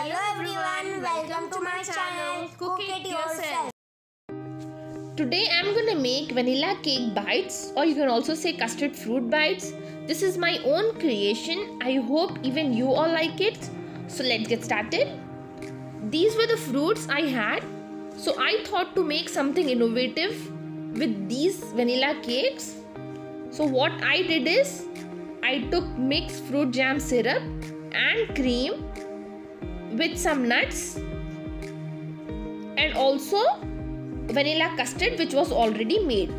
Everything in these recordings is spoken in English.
Hello everyone, welcome to my channel, Cook It Yourself. Today I'm gonna make vanilla cake bites, or you can also say custard fruit bites. This is my own creation. I hope even you all like it. So let's get started. These were the fruits I had. So I thought to make something innovative with these vanilla cakes. So what I did is I took mixed fruit jam syrup and cream with some nuts and also vanilla custard which was already made.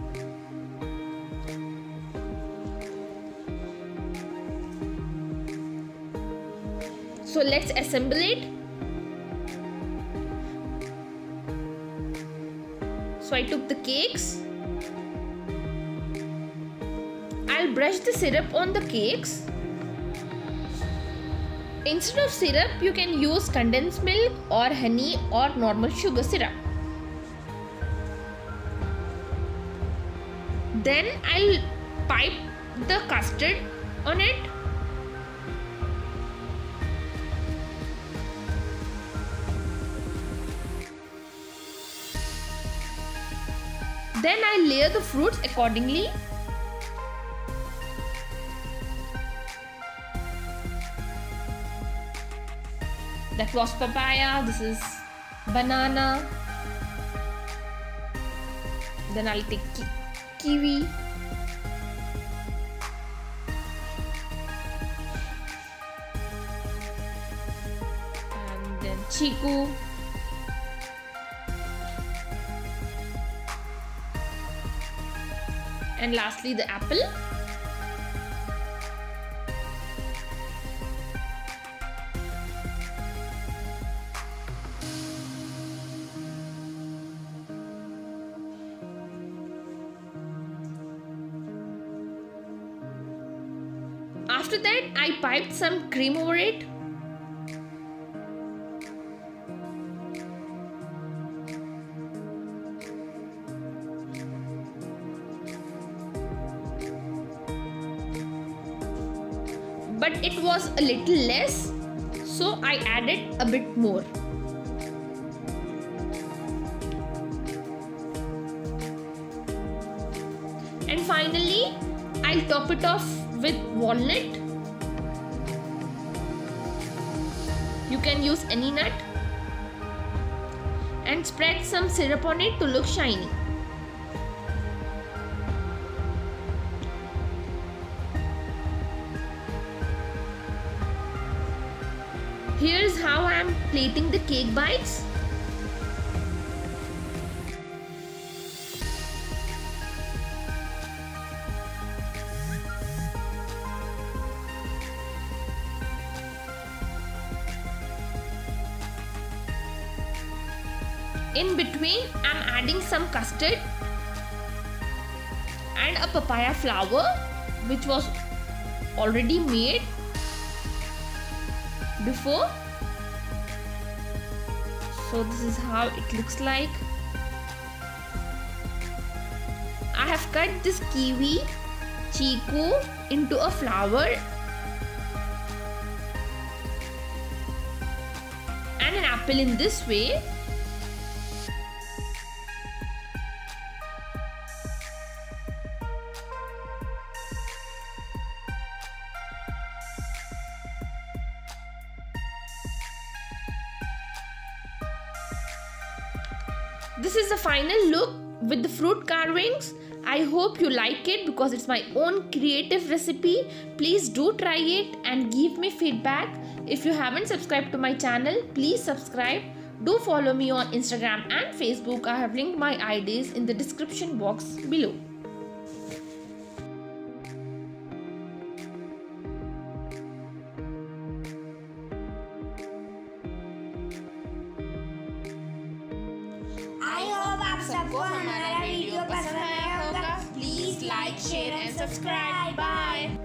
So let's assemble it. So I took the cakes. I'll brush the syrup on the cakes. Instead of syrup, you can use condensed milk or honey or normal sugar syrup. Then I'll pipe the custard on it. Then I'll layer the fruits accordingly. That was papaya, this is banana. Then I'll take kiwi. And then chiku. And lastly the apple. After that, I piped some cream over it. But it was a little less, so I added a bit more. And finally, I'll top it off with walnut. You can use any nut and spread some syrup on it to look shiny. Here's how I am plating the cake bites. In between, I'm adding some custard and a papaya flower which was already made before. So this is how it looks like. I have cut this kiwi, chiku into a flower and an apple in this way. This is the final look with the fruit carvings. I hope you like it because it's my own creative recipe. Please do try it and give me feedback. If you haven't subscribed to my channel, please subscribe. Do follow me on Instagram and Facebook. I have linked my IDs in the description box below. I hope आप सबको हमारा video पसंद आया होगा. Please like, share and subscribe. Bye.